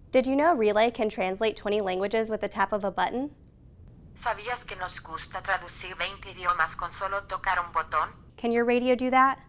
Did you know Relay can translate 20 languages with the tap of a button? ¿Sabías que nos gusta traducir 20 idiomas con solo tocar un botón? Can your radio do that?